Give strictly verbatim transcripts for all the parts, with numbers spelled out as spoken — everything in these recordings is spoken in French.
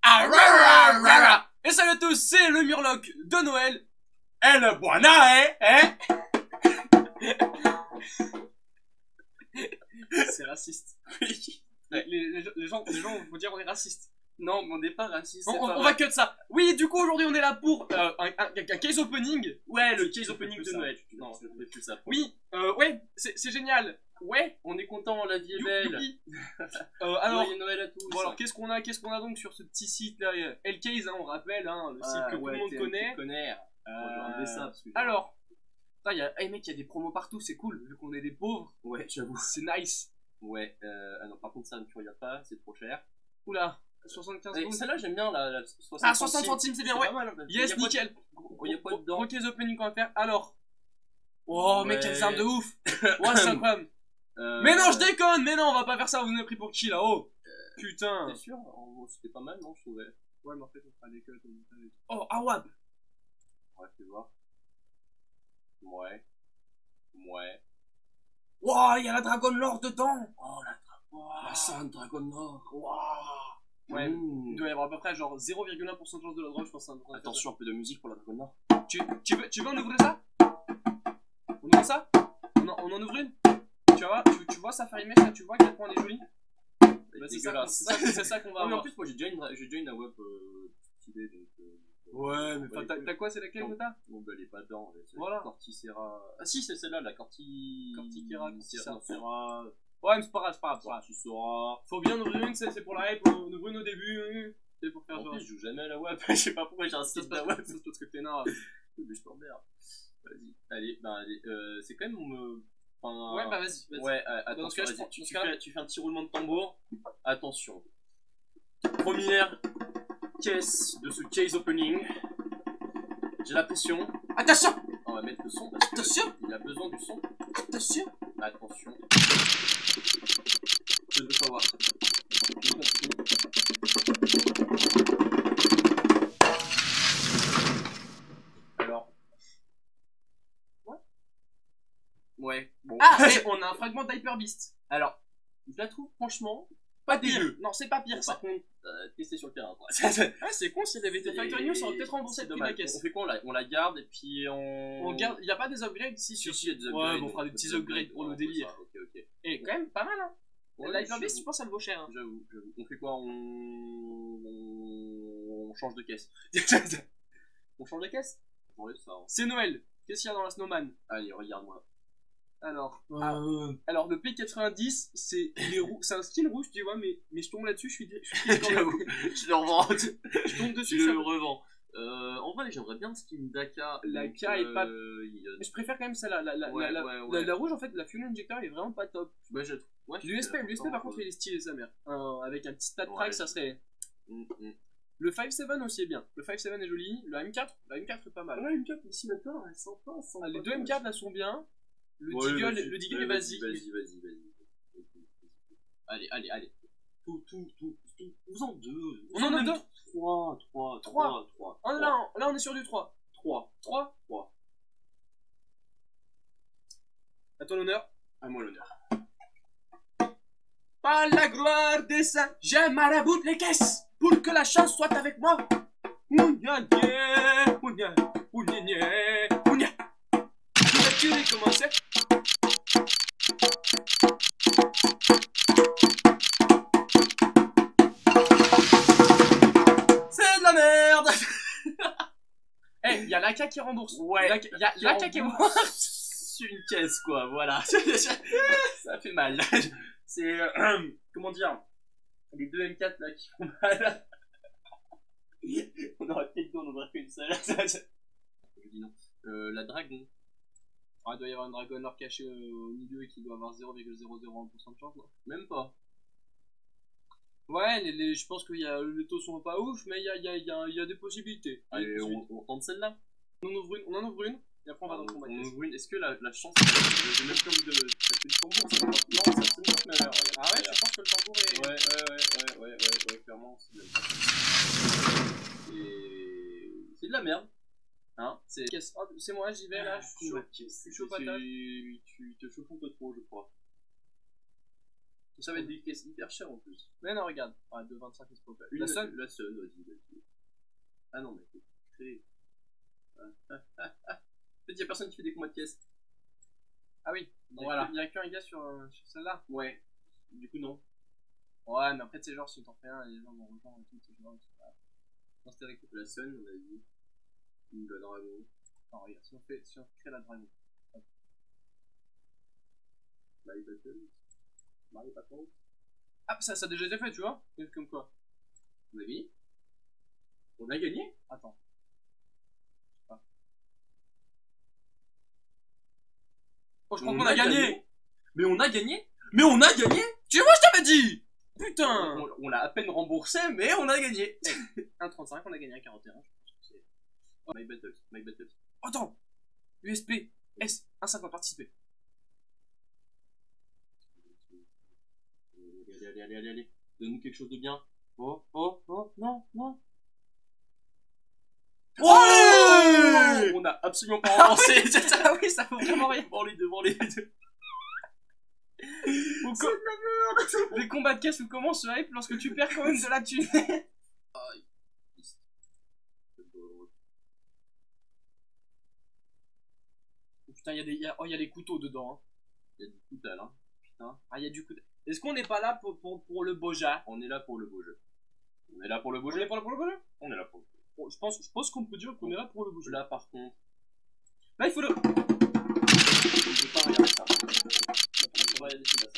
Ah, rara, rara. Et salut à tous, c'est le Murloc de Noël. Et le Buona, hein, hein. C'est raciste. Oui. Les, les, les, les gens, les gens vont dire on est raciste. Non, mais on n'est pas raciste. On, on, pas on va cut ça. Oui, du coup, aujourd'hui, on est là pour euh, un, un, un case opening. Ouais, le case opening de ça. Noël. Non, je fais plus ça. Oui, euh, ouais, c'est génial. Ouais, on est content, la vie est belle. Youpi. euh, alors, Joyeux Noël à tous. Bon, alors, qu'est-ce qu'on a, qu'est-ce qu'on a donc sur ce petit site là, L-Case, hein, on rappelle, hein, le ah, site que ouais, tout le monde connaît. connaît. Euh, ça parce que alors, il y a, hey, mec, il y a des promos partout, c'est cool, vu qu'on est des pauvres. Ouais, j'avoue. C'est nice. Ouais, euh, ah non, par contre, ça ne tu regardes pas, c'est trop cher. Oula, soixante-quinze secondes. Celle-là, j'aime bien, la, la soixante Ah, soixante centimes, c'est bien, ouais. Mal, hein, yes, nickel. Il y a pas dedans. Gros case opening qu'on va faire. Alors. Oh, ouais. Mec, quelles armes de ouf. Ouais, c'est incroyable. Euh, mais non, je déconne, mais non, on va pas faire ça, vous nous avez pris pour qui là? Oh euh, putain. T'es sûr? C'était pas mal, non, je trouvais. Ouais, mais en fait, on fera des cuts. Oh, Awab. Ouais, tu vois. Ouais. Ouais. Wow, il y a la Dragon Lore dedans. Oh, la Dragon. La Sainte Dragon Lore. Wow. Ouais, mmh. Il doit y avoir à peu près genre zéro virgule un pour cent de chance de la drogue, je pense. Un Attention, un peu de musique pour la Dragon Lore. Tu, tu, veux, tu veux en ouvrir ça? On ouvre ça? on en, on en ouvre une? Tu vois, tu, tu vois sa Fire Mesh là, tu vois à quel point elle est jolie? Bah, c'est ça, ça, ça qu'on va avoir. Mais en plus, moi j'ai déjà une, j'ai déjà une AWAP euh, stylée donc. Euh, ouais, mais t'as quoi, c'est laquelle que t'as? Non, bah elle est pas dedans. Voilà. Corticera. Ah si, c'est celle-là, la Corti. Cortiquera, Corticera. Ouais, mais c'est pas grave, c'est pas grave. Corticera. Faut bien ouvrir une, c'est pour la hype, on ouvre une au début. C'est pour faire genre. En plus, je joue jamais à la WAP, je sais pas pourquoi j'ai un site d'AWAP. C'est parce que t'es nard. Mais je t'emmerde. Vas-y, allez, bah allez, euh, c'est quand même. Euh, Enfin, ouais, bah vas-y. Vas ouais, euh, attention, vas -y, tu, tu, fais, tu fais un petit roulement de tambour. Attention. Première caisse de ce case opening. J'ai la pression. Attention! On va mettre le son parce attention! Il a besoin du son. Attention! Attention. Je ne veux pas voir. Alors. Ouais, bon. Ah, et on a un fragment d'Hyper Beast. Alors, je la trouve franchement pas pire. Non, c'est pas pire. Bon, ça. Par contre, euh, tester sur le terrain. Ah, c'est con, s'il avait été Factory News, ça aurait peut-être remboursé le prix de la caisse. On fait quoi? On la, on la garde et puis on. On garde. Il y a pas des upgrades ici? Si, si, il y a des upgrades. Ouais, bon, on fera des petits upgrades pour le délire. Ok, ok. Et quand même pas mal, hein. Ouais, L'Hyper Beast, je pense, ça le vaut cher. Hein. J'avoue, j'avoue. On fait quoi? On. On change de caisse. On change de caisse? Hein. C'est Noël. Qu'est-ce qu'il y a dans la Snowman? Allez, regarde-moi. Alors, euh... ah, alors le P quatre-vingt-dix, c'est un style rouge, tu vois, mais, mais je tombe là-dessus, je suis, je suis J'avoue, je le revends. Je tombe dessus, je je le revends. Euh, en vrai, j'aimerais bien le skin Daka. La K est euh, pas. Il... Mais je préfère quand même celle-là. La, la, ouais, la, ouais, ouais. la, la rouge, en fait, la Fuel Injector est vraiment pas top. Ouais, je ouais, L'U S P, l'U S P par contre, il est stylé, sa mère. Euh, avec un petit stat track, ouais, ça serait. Mm -hmm. Le cinq sept aussi est bien. Le cinq sept est joli. Le M quatre, la M quatre est pas mal. Ouais, la M quatre ici maintenant, elle sent pas. Sent ah, les pas deux M quatre là sont bien. Le ouais, Deagle, le, le Deagle est basique. Vas-y, vas-y, vas-y. Allez, allez, allez. Tout, tout, tout, tout. Vous en deux. On en a deux. trois, trois, trois, trois. Oh, là, on, là, on est sur du trois. trois. trois. trois. À toi l'honneur. À moi l'honneur. Par la gloire des saints, j'ai maraboute les caisses pour que la chance soit avec moi. Ounia, ounia, ounia, ounia. Tu veux commencer? C'est de la merde. Eh, hey, y'a l'A K qui rembourse. Ouais. Y'a l'A K qui rembourse. Sur une caisse, quoi, voilà. Ça fait mal. C'est. Euh, comment dire? Les deux M quatre là qui font mal. On aurait peut-être dû en ouvrir qu'une seule. Je dis non. Euh, la dragon. Ah, il doit y avoir un dragon lore caché au milieu et qui doit avoir zéro virgule zéro zéro un pour cent de chance, non? Même pas. Ouais, les, les, je pense que y a, les taux sont pas ouf, mais il y a, y, a, y, a, y a des possibilités. Allez, des possibilités. On, on tente celle-là. On en ouvre une, on en ouvre une, et après on va dans le combat. On ouvre une. Est-ce que la, la chance, j'ai même comme de. Ça fait du tambour, ça va. Non, ça c'est une malheur. Ah ouais, je pense que le tambour est. Ouais, ouais, ouais, ouais, ouais, ouais, ouais, clairement, c'est de la merde. Et. C'est de la merde. Hein, c'est oh, moi, j'y vais là, je suis chaud, je suis chaud patate. Tu, tu te chauffes un peu trop, je crois. Ça va être des caisses hyper chères en plus. Mais non, regarde. Ouais, deux vingt-cinq, c'est pas Une, la seule. La seule, vas-y, vas-y. Ah non, mais c'est créé. Ah, ah, ah, ah. En fait, y'a personne qui fait des combats de caisses. Ah oui, Voilà. Il y a qu'un gars sur, euh, sur celle-là. Ouais. Du coup, non. Ouais, mais après, c'est genre, si t'en fais un, les gens vont rejoindre et tout, c'est genre, c'est pas. Non, c'était avec la Sun, on a dit. Ou la Dragon. Non, regarde, si on fait, si on crée la dragon. Marie Battle. Marie Patron. Ah, ça, ça a déjà été fait, tu vois. Comme quoi. On a gagné. On a gagné. Attends. Ah. Oh, je crois qu'on a, a gagné. gagné. Mais on a gagné. Mais on a gagné. Tu vois, je t'avais dit. Putain. On, on l'a à peine remboursé, mais on a gagné. un trente-cinq, on a gagné un quarante et un. Oh. My Battles, My Battles. Attends. U S P S un cinquante participé. Allez, allez, allez, allez, allez. Donne-nous quelque chose de bien. Oh, oh, oh, non, non. Ouais, on a absolument pas avancé. Ah oui, ça vaut vraiment rien. Devant les deux, devant les deux. Com les combats de caisse ou comment se hype lorsque tu perds quand même de la thune. Putain, il y a des, y a, oh, y a des couteaux dedans. Il hein. y a du couteau hein. Putain. Ah, il y a du couteau. Est-ce qu'on n'est pas là pour, pour, pour le beau jeu? On est là pour le beau jeu. On est là pour le beau on jeu. On est pas là pour le beau jeu. On est là pour le beau jeu. Je pense, je pense qu'on peut dire qu'on est là pour le beau jeu. Là, par contre. Là, il faut le. On peut pas regarder ça. On va regarder ça.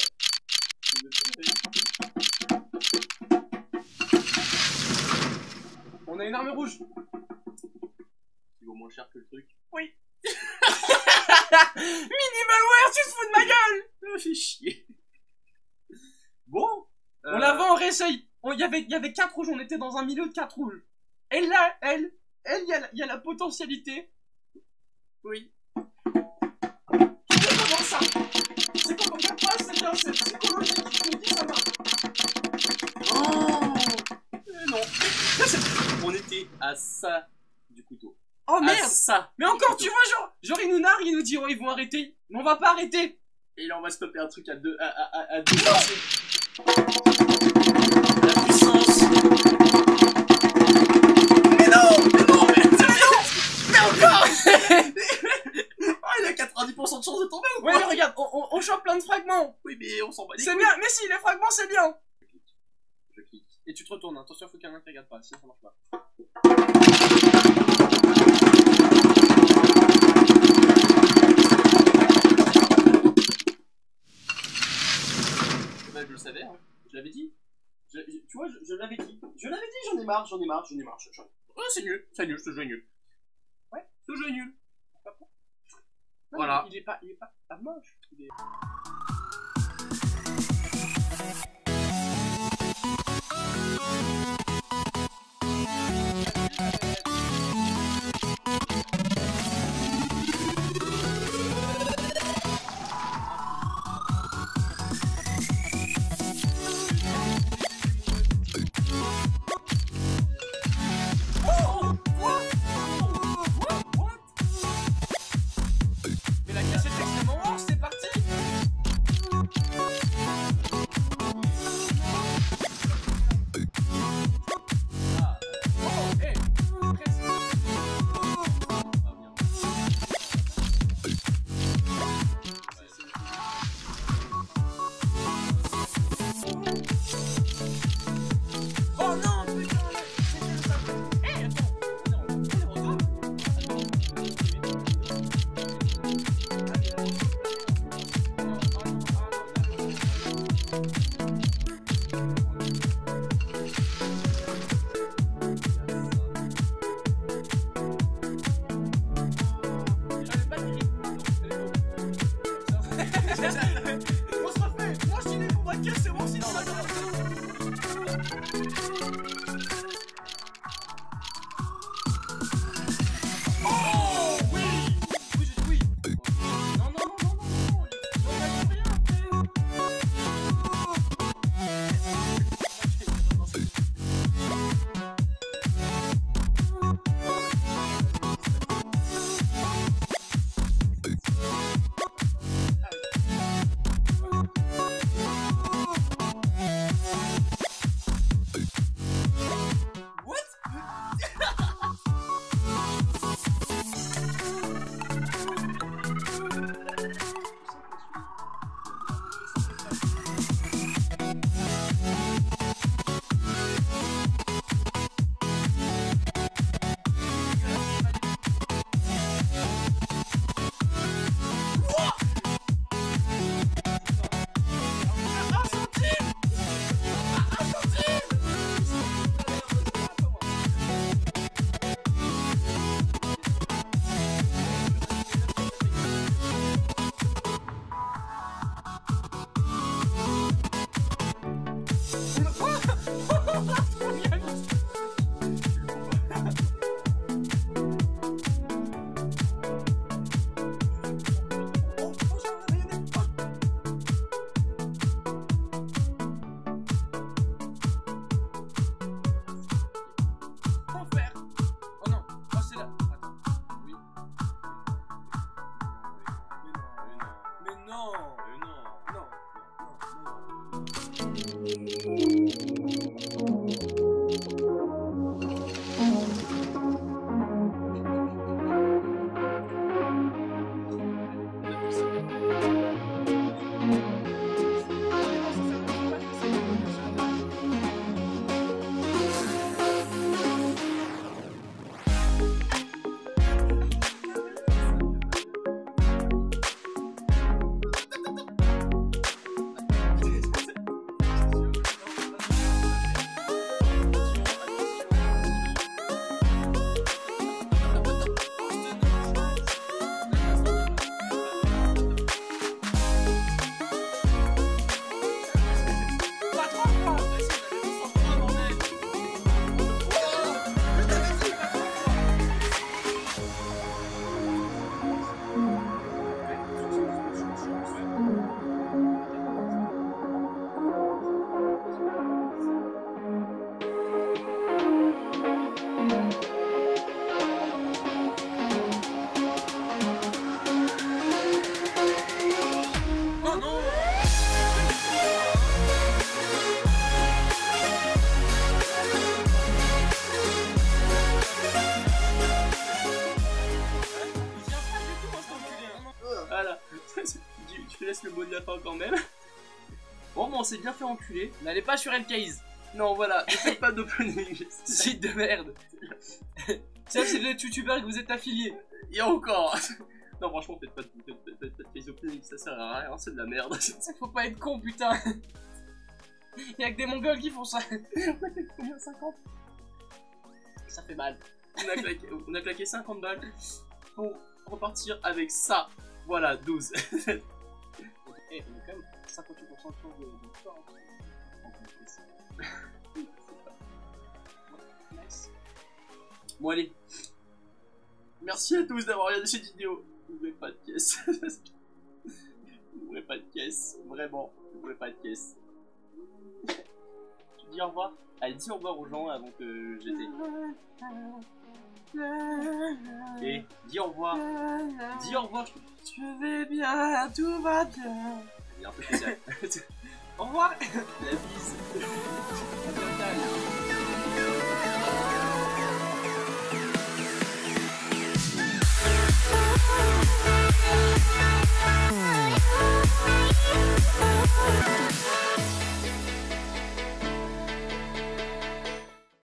On a une arme rouge. Qui vaut moins cher que le truc. Oui. Minimalware, tu te fous de ma gueule. Ça fait chier. Bon. On euh... la vend, on réessaye. Il y avait, y avait quatre rouges, on était dans un milieu de quatre rouges. Et là, elle, elle, il y, y a la potentialité. Oui. C'est comment ça? C'est quoi comme pas c'est bien, c'est psychologique qui nous dit ça marche. Oh euh, non. On était à ça du couteau. Oh merde. À ça. Mais encore, tu vois, genre, genre il nous nargue, il nous dit, oh, ils vont arrêter. Mais on va pas arrêter. Et là, on va stopper un truc à deux, à, à, à, à deux. La puissance. Mais non, mais non, mais c'est bien. Mais encore. Oh, il a quatre-vingt-dix pour cent de chance de tomber ou quoi? Ouais, mais regarde, on, on, on chope plein de fragments. Oui, mais on s'en bat les C'est bien, mais si, les fragments, c'est bien. Je clique. Je clique. Et tu te retournes, attention, faut qu'il y en ait un qui regarde pas, sinon ça marche pas. Bah, je le savais, hein. Je l'avais dit. Je, je, tu vois, je, je l'avais dit. Je l'avais dit, j'en ai marre, j'en ai marre, j'en ai marre. Je, je... Oh, c'est nul, c'est nul, ce jeu est nul. Ouais, ce jeu est nul. Non, voilà. Il est pas, il est pas, pas moche. Il est... mot de la fin quand même. Bon, bon on s'est bien fait enculer. N'allez pas sur L-Case. Non, voilà, ne faites pas d'opening. Site de merde. Ça, c'est le youtubeur que vous êtes affilié. Et encore. Non, franchement, faites pas de faites, faites, faites, faites opening, ça sert à rien, c'est de la merde. Faut pas être con, putain. Y'a que des mongols qui font ça. On a claqué combien? cinquante? Ça fait mal. On a claqué, on a claqué cinquante balles pour repartir avec ça. Voilà, douze. Eh, hey, on a quand même cinquante-huit pour cent de chance de victoire. Nice. Bon, allez. Merci à tous d'avoir regardé cette vidéo. N'ouvrez pas de caisse. N'ouvrez pas de caisse. Vraiment, n'ouvrez pas de caisse. Tu dis au revoir? Allez, dis au revoir aux gens avant que j'étais. Et dis au revoir. Dis au revoir. Je vais bien, tout va bien. Il est un peu spécial. Au revoir. La bise. À bientôt.